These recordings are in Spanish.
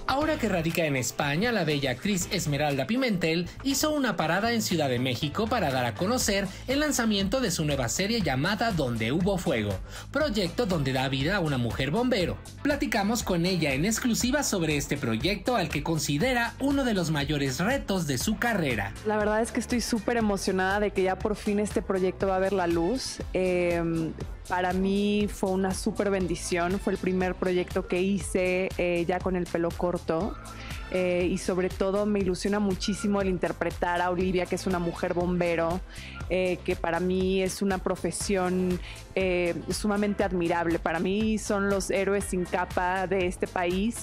Ahora que radica en España, la bella actriz Esmeralda Pimentel hizo una parada en Ciudad de México para dar a conocer el lanzamiento de su nueva serie llamada Donde Hubo Fuego, proyecto donde da vida a una mujer bombero. Platicamos con ella en exclusiva sobre este proyecto al que considera uno de los mayores retos de su carrera. La verdad es que estoy súper emocionada de que ya por fin este proyecto va a ver la luz. Para mí fue una súper bendición, fue el primer proyecto que hice ya con el pelo corto y sobre todo me ilusiona muchísimo el interpretar a Olivia, que es una mujer bombero, que para mí es una profesión sumamente admirable. Para mí son los héroes sin capa de este país.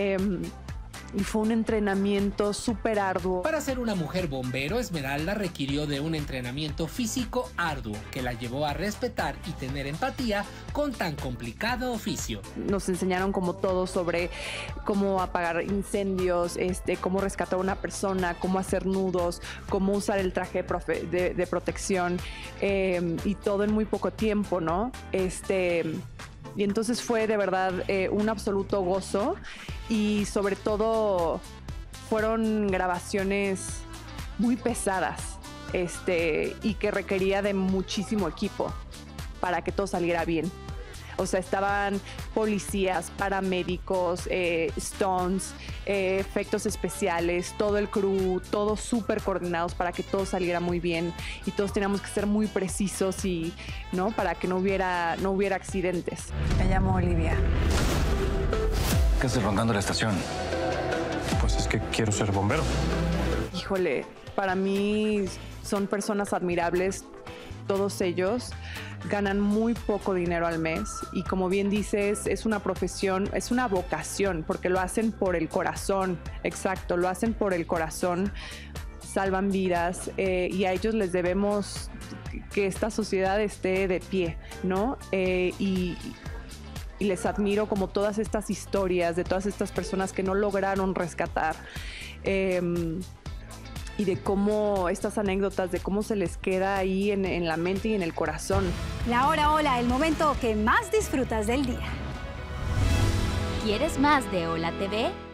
Y fue un entrenamiento súper arduo. Para ser una mujer bombero, Esmeralda requirió de un entrenamiento físico arduo que la llevó a respetar y tener empatía con tan complicado oficio. Nos enseñaron como todo sobre cómo apagar incendios, cómo rescatar a una persona, cómo hacer nudos, cómo usar el traje de protección y todo en muy poco tiempo, ¿no? Y entonces fue de verdad un absoluto gozo y sobre todo fueron grabaciones muy pesadas y que requería de muchísimo equipo para que todo saliera bien. O sea, estaban policías, paramédicos, stunts, efectos especiales, todo el crew, todos súper coordinados para que todo saliera muy bien y todos teníamos que ser muy precisos y, ¿no? Para que no hubiera accidentes. Me llamo Olivia. ¿Qué haces rondando la estación? Pues es que quiero ser bombero. Híjole, para mí son personas admirables, todos ellos. Ganan muy poco dinero al mes y como bien dices, es una profesión, es una vocación porque lo hacen por el corazón, exacto, lo hacen por el corazón, salvan vidas y a ellos les debemos que esta sociedad esté de pie, ¿no? Y les admiro como todas estas historias de todas estas personas que no lograron rescatar. Y de cómo estas anécdotas, de cómo se les queda ahí en la mente y en el corazón. La hora hola, el momento que más disfrutas del día. ¿Quieres más de Hola TV?